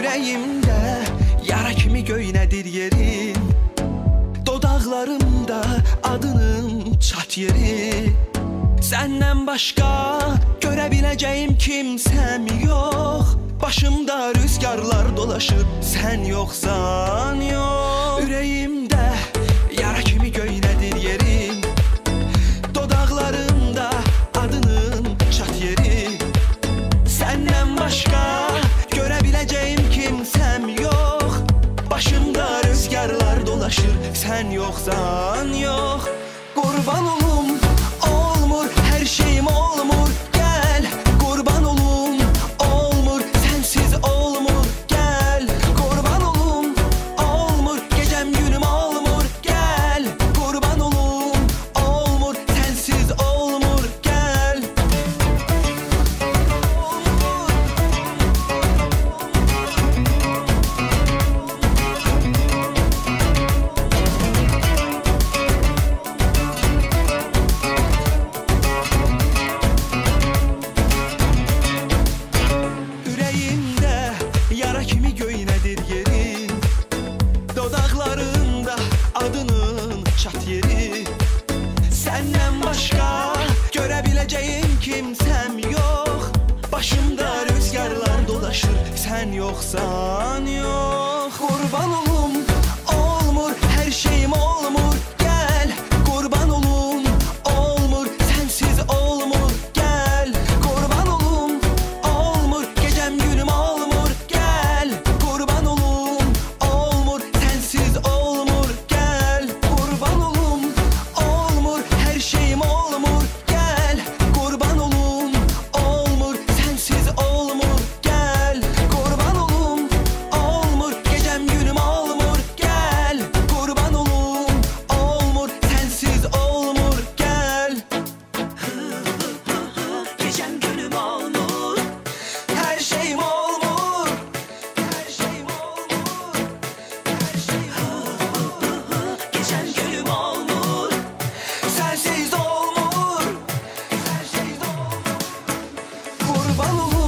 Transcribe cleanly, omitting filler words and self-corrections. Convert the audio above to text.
Ürəyimdə yara kimi göynədir yerin, dodaqlarımda adının çat yeri. Səndən başqa görə biləcəyim kimsəm yox, başımda rüzgarlar dolaşır, sən yoxsan yox. Ürəyimdə yara kimi göynədir yerin, dodaqlarımda adının çat yeri. Səndən başqa görə biləcəyim kimsəm yox, başımda rüzgarlar dolaşır, sən yoxsan yox. Qurban olum, olmur, hər şeyim olmur, gəl. Qurban olum, olmur, sənsiz olmur, gəl. Qurban olum, olmur, gecəm günüm olmur, gəl. Qurban olum, olmur, sənsiz olmur, gəl. Ürəyimdə yara kimi göynədir yerin, dodaqlarında adının çat yeri. Səndən başqa görə biləcəyim kimsəm yox, başımda rüzgarlar dolaşır, sən yoxsan yox. Qurban olum, olmur, hər şeyim olmur, gəl. Qurban olum, olmur, sənsiz olmur, gəl. Qurban olum, olmur, gecəm günüm olmur, gəl. Qurban olum, olmur, sənsiz olmur, gəl. Qurban olum, olmur, hər şeyim olmur, gəl. Qurban olum, olmur, sənsiz olmur, gəl. Qurban olum, olmur, gecəm günüm olmur, gəl. Qurban olum, olmur, sənsiz olmur, gəl. Gecəm günüm olmur, hər şeyim olmur, hər şeyim olmur, hər şeyim olmur. Gecəm günüm olmur, sənsiz olmur, sənsiz olmur. Qurban olum.